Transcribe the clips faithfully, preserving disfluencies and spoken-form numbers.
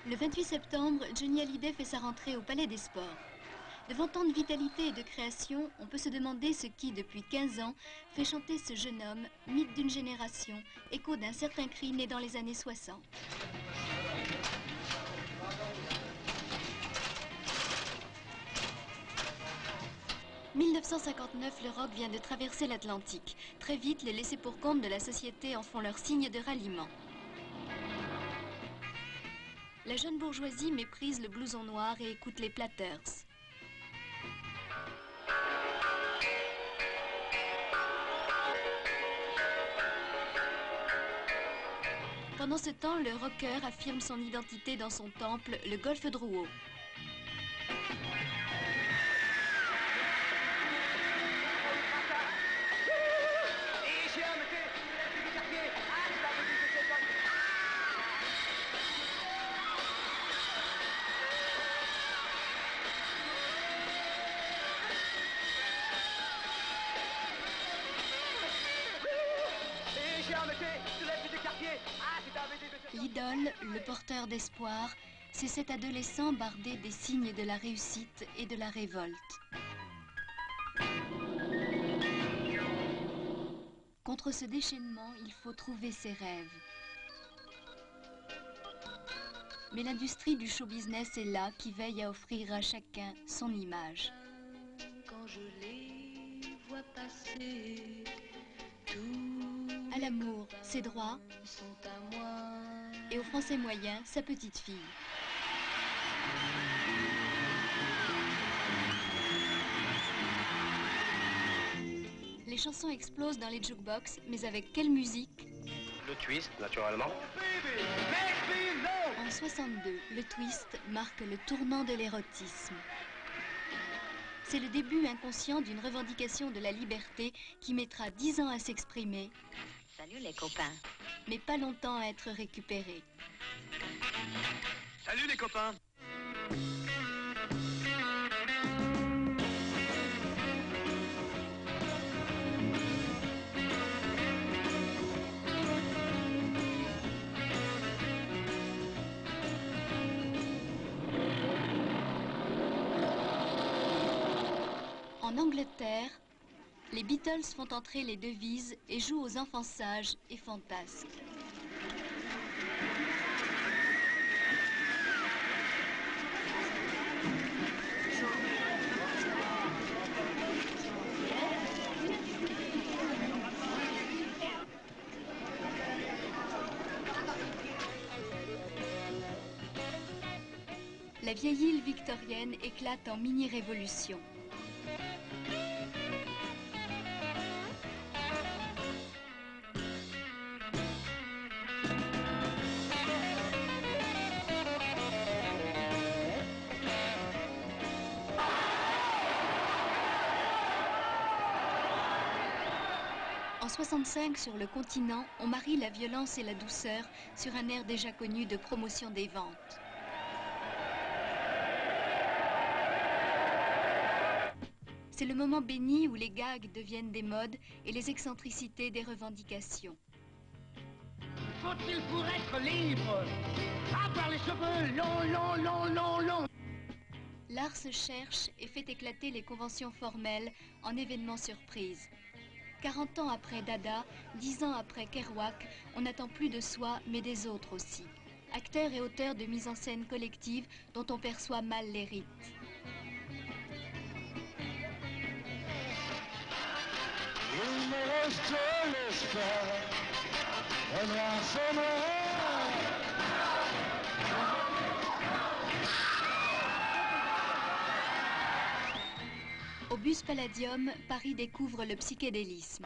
Le vingt-huit septembre, Johnny Hallyday fait sa rentrée au Palais des Sports. Devant tant de vitalité et de création, on peut se demander ce qui, depuis quinze ans, fait chanter ce jeune homme, mythe d'une génération, écho d'un certain cri né dans les années soixante. mille neuf cent cinquante-neuf, le rock vient de traverser l'Atlantique. Très vite, les laissés-pour-compte de la société en font leur signe de ralliement. La jeune bourgeoisie méprise le blouson noir et écoute les Platters. Pendant ce temps, le rocker affirme son identité dans son temple, le Golf Drouot. L'idole, le porteur d'espoir, c'est cet adolescent bardé des signes de la réussite et de la révolte. Contre ce déchaînement, il faut trouver ses rêves. Mais l'industrie du show business est là, qui veille à offrir à chacun son image. Quand je les vois passer, à l'amour, ses droits, et au français moyen, sa petite fille. Les chansons explosent dans les jukebox, mais avec quelle musique? Le twist, naturellement. En soixante-deux, le twist marque le tournant de l'érotisme. C'est le début inconscient d'une revendication de la liberté qui mettra dix ans à s'exprimer. Salut les copains. Mais pas longtemps à être récupérée. Salut les copains. En Angleterre, les Beatles font entrer les devises et jouent aux enfants sages et fantasques. La vieille île victorienne éclate en mini-révolution. En soixante-cinq, sur le continent, on marie la violence et la douceur sur un air déjà connu de promotion des ventes. C'est le moment béni où les gags deviennent des modes et les excentricités des revendications. Faut-il pour être libre avoir les cheveux longs, longs, longs, longs, longs? L'art se cherche et fait éclater les conventions formelles en événements surprises. quarante ans après Dada, dix ans après Kerouac, on n'attend plus de soi, mais des autres aussi. Acteurs et auteurs de mise en scène collective dont on perçoit mal les rites. Il ne reste que l'espoir, un noir sans noir. Au Bus Palladium, Paris découvre le psychédélisme.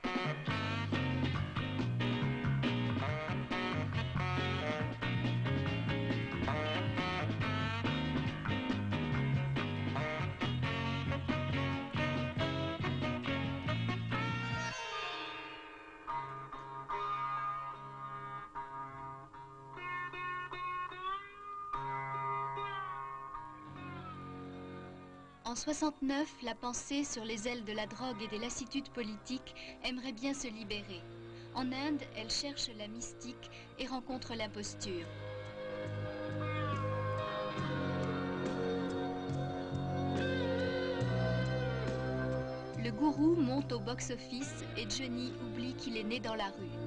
En soixante-neuf, la pensée sur les ailes de la drogue et des lassitudes politiques aimerait bien se libérer. En Inde, elle cherche la mystique et rencontre l'imposture. Gourou monte au box-office et Johnny oublie qu'il est né dans la rue.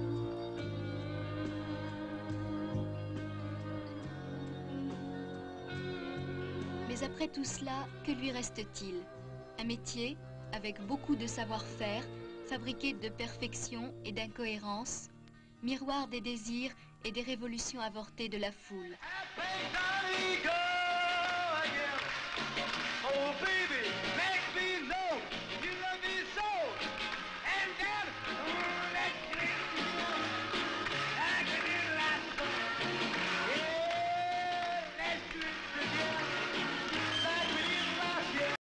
Mais après tout cela, que lui reste-t-il? Un métier, avec beaucoup de savoir-faire, fabriqué de perfection et d'incohérence, miroir des désirs et des révolutions avortées de la foule.